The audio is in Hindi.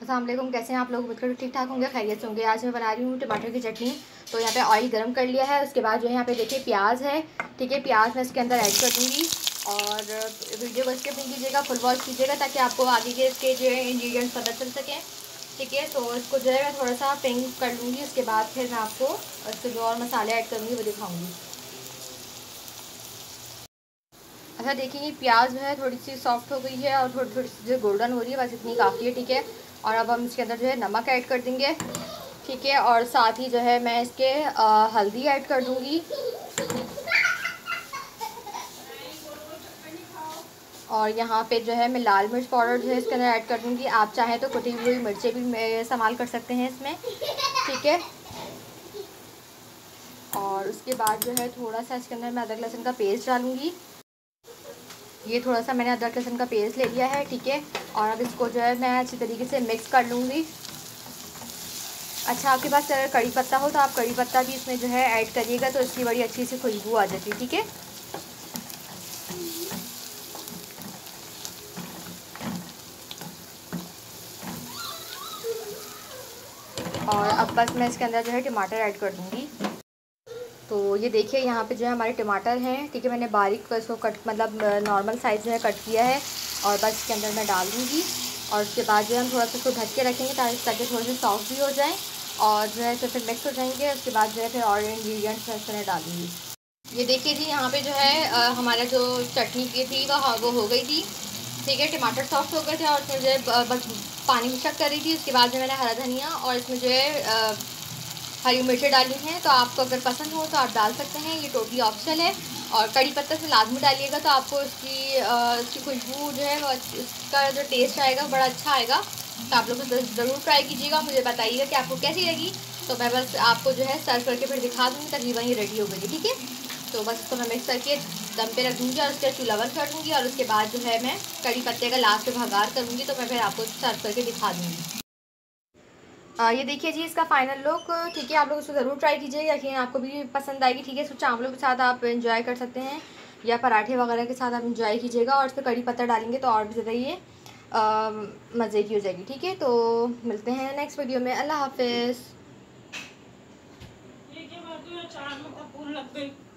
अस्सलाम वालेकुम, कैसे हैं आप लोग? बिल्कुल ठीक ठाक होंगे, खैरियत से होंगे। आज मैं बना रही हूँ टमाटर की चटनी। तो यहाँ पे ऑयल गरम कर लिया है। उसके बाद जो है यहाँ पे देखिए प्याज है, ठीक है। प्याज मैं इसके अंदर ऐड कर दूँगी और वीडियो को स्किप नहीं कीजिएगा, फुल वॉच कीजिएगा ताकि आपको आगे के इसके जो है इंग्रेडिएंट्स पता चल सकें, ठीक है। तो इसको जो है मैं थोड़ा सा पिंक कर लूँगी। उसके बाद फिर मैं आपको इसके जो और मसाले ऐड करूँगी वो दिखाऊँगी। अच्छा देखिए, प्याज जो है थोड़ी सी सॉफ्ट हो गई है और थोड़ी थोड़ी सी जो गोल्डन हो रही है, बस इतनी काफ़ी है, ठीक है। और अब हम इसके अंदर जो है नमक ऐड कर देंगे, ठीक है। और साथ ही जो है मैं इसके हल्दी ऐड कर दूंगी और यहाँ पे जो है मैं लाल मिर्च पाउडर जो है इसके अंदर ऐड कर दूंगी। आप चाहें तो कुटी हुई मिर्चें भी इस्तेमाल कर सकते हैं इसमें, ठीक है। और उसके बाद जो है थोड़ा सा इसके अंदर मैं अदरक लहसुन का पेस्ट डालूंगी। ये थोड़ा सा मैंने अदरक लहसुन का पेस्ट ले लिया है, ठीक है। और अब इसको जो है मैं अच्छी तरीके से मिक्स कर लूँगी। अच्छा, आपके पास अगर कड़ी पत्ता हो तो आप कड़ी पत्ता भी इसमें जो है ऐड करिएगा, तो इसकी बड़ी अच्छी सी खुशबू आ जाती है, ठीक है। और अब बस मैं इसके अंदर जो है टमाटर ऐड कर दूँगी। तो ये देखिए यहाँ पे जो है हमारे टमाटर हैं, ठीक है। मैंने बारीक इसको कट मतलब नॉर्मल साइज़ जो है कट किया है और बस इसके अंदर मैं डाल दूँगी। और उसके बाद जो है हम थोड़ा सा इसको ढक के रखेंगे ताकि थोड़े से सॉफ्ट भी हो जाएँ और जो है तो फिर मिक्स हो जाएंगे। उसके बाद जो है फिर और इंग्रेडिएंट्स मैं इसमें डालूँगी। ये देखिए जी, यहाँ पे जो है हमारा जो चटनी की थी वो हो गई थी, ठीक है। टमाटर सॉफ्ट हो गए थे और इसमें जो है बस पानी मिक्स कर रही थी। उसके बाद में मैंने हरा धनिया और इसमें जो है हरी मिर्चें डाली हैं। तो आपको अगर पसंद हो तो आप डाल सकते हैं, ये टोटली ऑप्शनल है। और कड़ी पत्ता से लाजमी डालिएगा, तो आपको इसकी खुशबू जो है वो इसका जो टेस्ट आएगा बड़ा अच्छा आएगा। तो आप लोग ज़रूर ट्राई कीजिएगा, मुझे बताइएगा कि आपको कैसी लगी। तो मैं बस आपको जो है सर्व करके फिर दिखा दूँगी, तकरीबन ये रेडी हो गई, ठीक है। तो बस इसको मैं मिक्स करके दम पे रख दूँगी और उसके चूल्हा बंद कर दूँगी। और उसके बाद जो है मैं कड़ी पत्ते का लास्ट में भगार करूँगी, तो मैं फिर आपको सर्व करके दिखा दूँगी। ये देखिए जी इसका फाइनल लुक, ठीक है। आप लोग इसको ज़रूर ट्राई कीजिएगा, यकीन आपको भी पसंद आएगी, ठीक है। इसको चावलों के साथ आप एंजॉय कर सकते हैं या पराठे वगैरह के साथ आप एंजॉय कीजिएगा। और इस पर कड़ी पत्ता डालेंगे तो और भी ज़्यादा ये मज़े की हो जाएगी, ठीक है। तो मिलते हैं नेक्स्ट वीडियो में। अल्लाह हाफिज़।